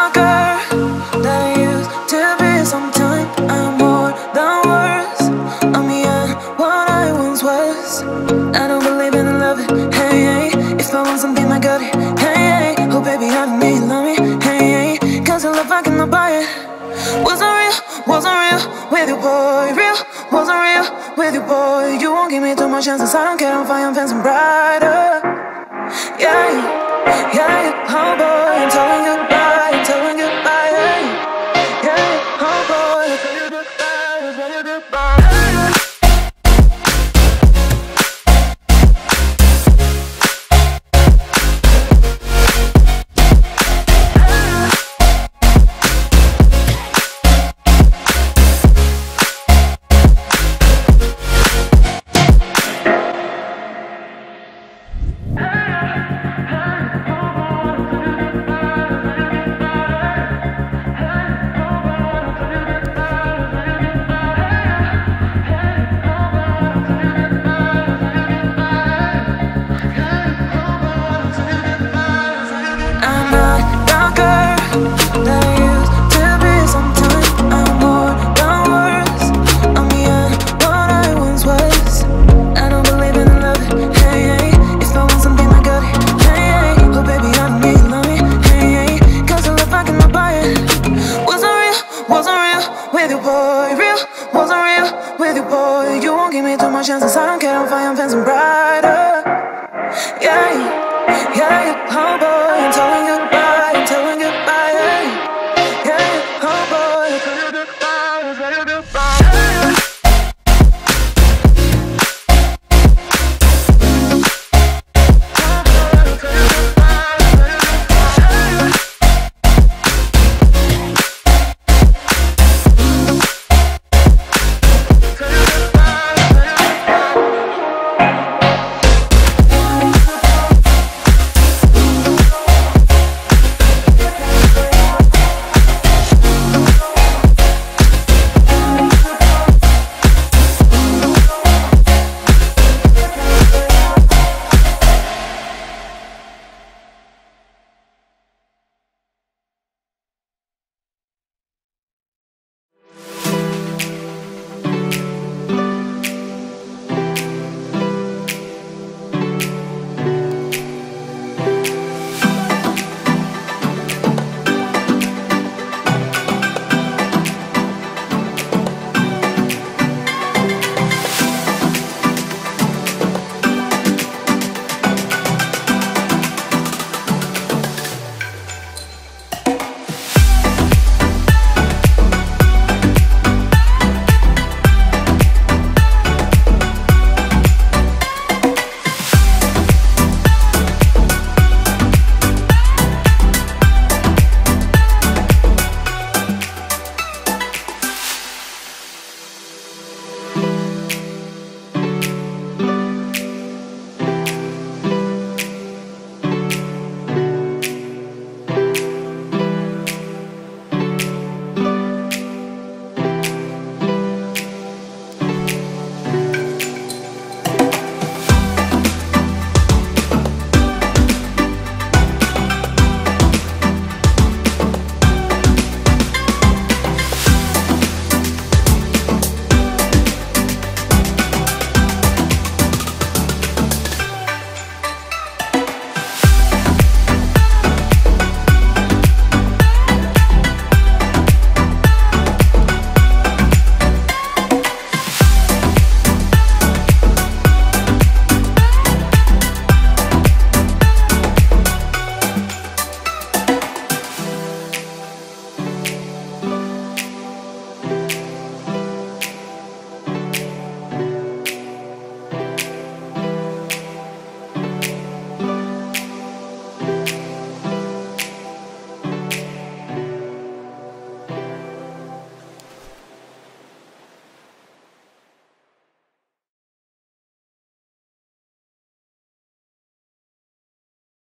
darker than I used to be. Sometimes I'm more than words. I'm beyond what I once was. I don't believe in love, hey, hey. If I want something, I got it, hey, hey. Oh baby, I don't need love me, hey, hey. Cause the love I cannot buy it. Wasn't real with you, boy. Real, wasn't real with you, boy. You won't give me too much chances. I don't care, I'm fine, I'm fancy brighter. Yeah, yeah, oh boy, I'm telling goodbye, I'm telling goodbye, yeah, yeah, oh boy, I'm telling goodbye, I'm telling goodbye. Chances, I don't care, I'm fine, I'm fancy brighter. Yeah.